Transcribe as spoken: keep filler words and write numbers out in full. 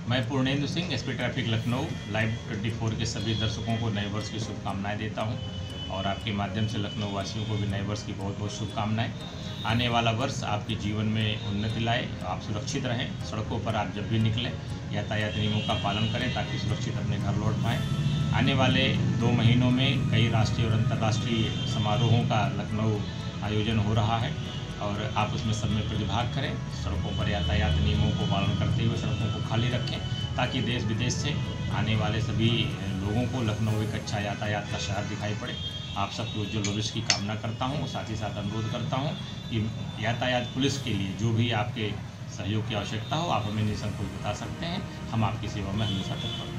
मैं Purnendu Singh, SP traffic Lucknow, live चौबीस के सभी दर्शकों को नए वर्ष की शुभकामनाएं देता हूं और आपके माध्यम से लखनऊ वासियों को भी नए वर्ष की बहुत बहुत शुभकामनाएं। आने वाला वर्ष आपके जीवन में उन्नति लाए, आप सुरक्षित रहें। सड़कों पर आप जब भी निकलें यातायात नियमों का पालन करें ताकि सुरक्षित अपने घर लौट पाएँ। आने वाले दो महीनों में कई राष्ट्रीय और अंतर्राष्ट्रीय समारोहों का लखनऊ आयोजन हो रहा है और आप उसमें सब में प्रतिभाग करें। सड़कों पर यातायात नियमों को पालन करते हुए सड़कों को खाली रखें ताकि देश विदेश से आने वाले सभी लोगों को लखनऊ एक अच्छा यातायात का शहर दिखाई पड़े। आप सबके उज्ज्वल भविष्य की कामना करता हूं। साथ ही साथ अनुरोध करता हूं कि यातायात पुलिस के लिए जो भी आपके सहयोग की आवश्यकता हो आप हमें निसंकोच बता सकते हैं। हम आपकी सेवा में हमेशा तत्पर हैं।